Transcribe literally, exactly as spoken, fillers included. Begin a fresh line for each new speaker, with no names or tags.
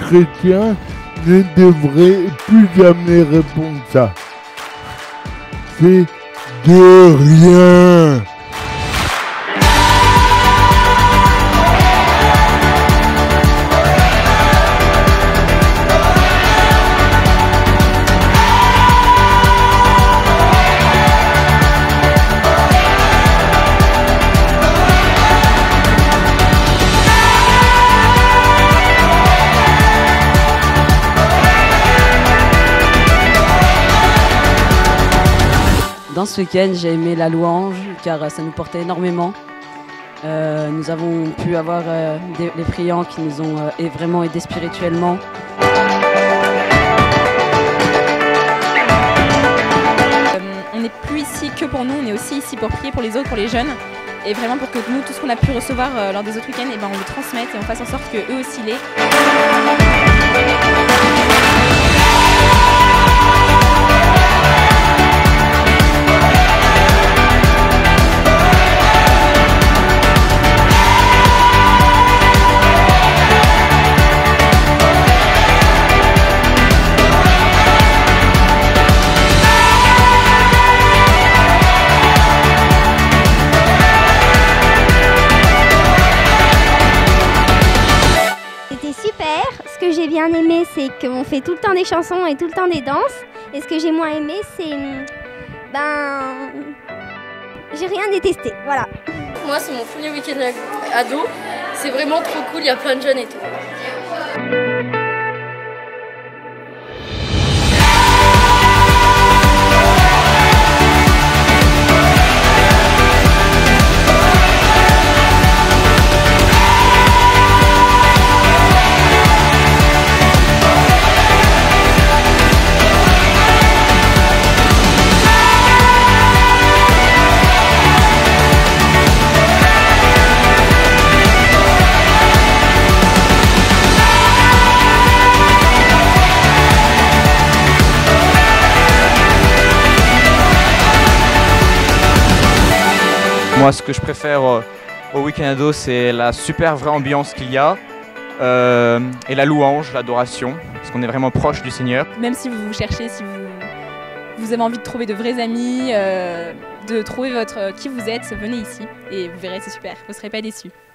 chrétien ne devrait plus jamais répondre ça. C'est de rien.
Dans ce week-end, j'ai aimé la louange car ça nous portait énormément. Euh, nous avons pu avoir euh, des, les priants qui nous ont euh, vraiment aidés spirituellement.
Euh, on n'est plus ici que pour nous, on est aussi ici pour prier pour les autres, pour les jeunes. Et vraiment pour que nous, tout ce qu'on a pu recevoir euh, lors des autres week-ends, eh ben, on le transmette et on fasse en sorte qu'eux aussi l'aient.
Super. Ce que j'ai bien aimé, c'est qu'on fait tout le temps des chansons et tout le temps des danses. Et ce que j'ai moins aimé, c'est... Ben... J'ai rien détesté, voilà.
Moi, c'est mon premier week-end ado. C'est vraiment trop cool, il y a plein de jeunes et tout.
Moi, ce que je préfère euh, au week-end ado, c'est la super vraie ambiance qu'il y a euh, et la louange, l'adoration, parce qu'on est vraiment proche du Seigneur.
Même si vous cherchez, si vous, vous avez envie de trouver de vrais amis, euh, de trouver votre, qui vous êtes, venez ici et vous verrez, c'est super, vous ne serez pas déçus.